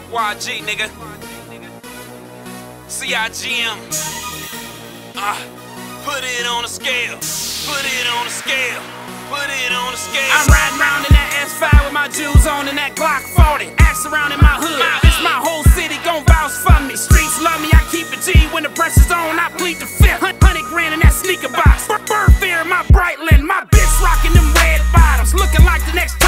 YG, nigga. CIGM. Put it on a scale. Put it on a scale. Put it on a scale. I'm riding around in that S5 with my jewels on and that Glock 40. Axe around in my hood. It's my whole city gon' vouch for me. Streets love me, I keep it G. When the pressure's on, I plead the fifth. 100 grand in that sneaker box. Bird fear in my Breitling. My bitch rocking them red bottoms. Looking like the next